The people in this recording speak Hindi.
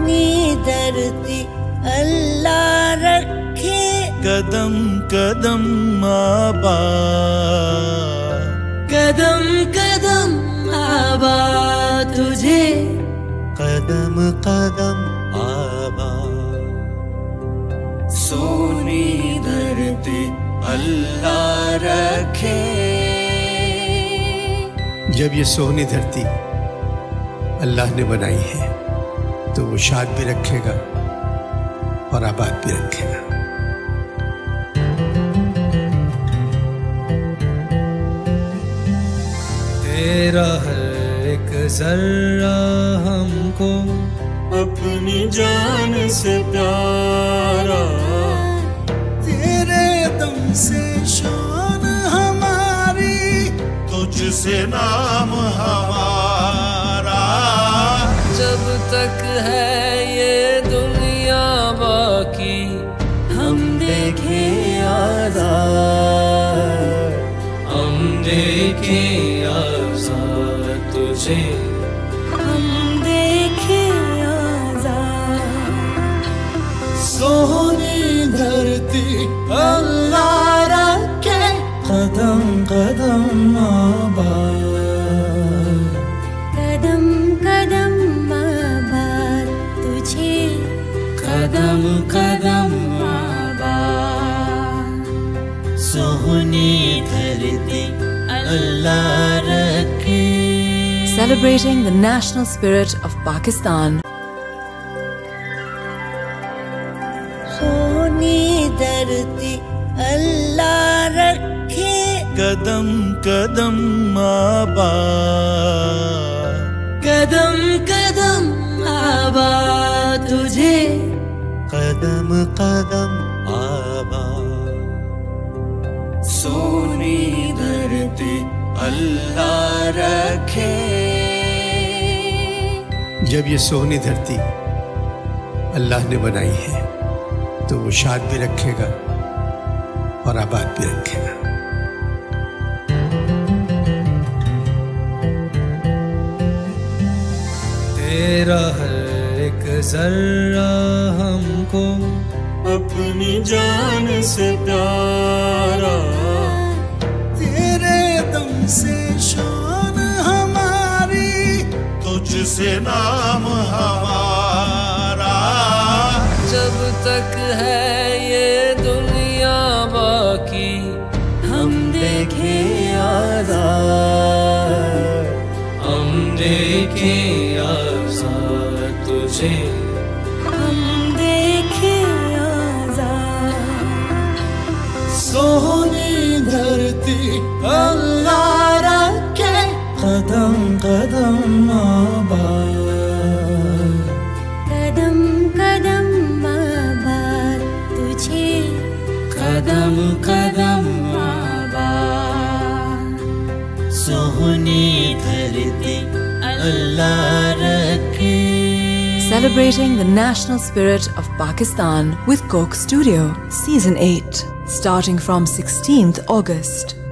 सोनी धरती अल्लाह रखे, कदम कदम आबाद, कदम कदम आबाद तुझे, कदम कदम आबाद। सोनी धरती अल्लाह रखे। जब ये सोहनी धरती अल्लाह ने बनाई है तो वो शाद भी रखेगा और आबाद भी रखेगा। तेरा हर एक जर्रा हमको अपनी जान से प्यारा, तेरे दम से शान हमारी, तुझसे नाम हमारा। जब तक है ये दुनिया बाकी, हम देखे आजाद, हम देखे आजाद तुझे, हम देखे आजाद। सोनी धरती अल्लाह रखे, कदम कदम आबाद, कदम कदम आबाद तुझे, कदम कदम आबाद। सोनी धरती अल्लाह रखे। Celebrating the national spirit of Pakistan. Soni धरती अल्लाह रखे, कदम कदम आबाद, कदम कदम आबाद तुझे, कदम कदम आबाद। सोनी धरती अल्लाह रखे। जब ये सोहनी धरती अल्लाह ने बनाई है तो वो शाद भी रखेगा और आबाद भी रखेगा। तेरा हर एक जर्रा हमको अपनी जान से प्यारा, तेरे दम से शान हमारी, तुझसे नाम हमारा। जब तक है ये दुनिया बाकी, हम देखे आजाद, हम देखे आजाद तुझे, हम देखे आजाद। सोनी धरती अल्लाह रखे, कदम कदम आबाद, कदम कदम आबाद तुझे, कदम कदम आबाद। सोनी धरती अल्लाह रखे। Celebrating the national spirit of Pakistan with Coke Studio, Season 8, starting from 16th August.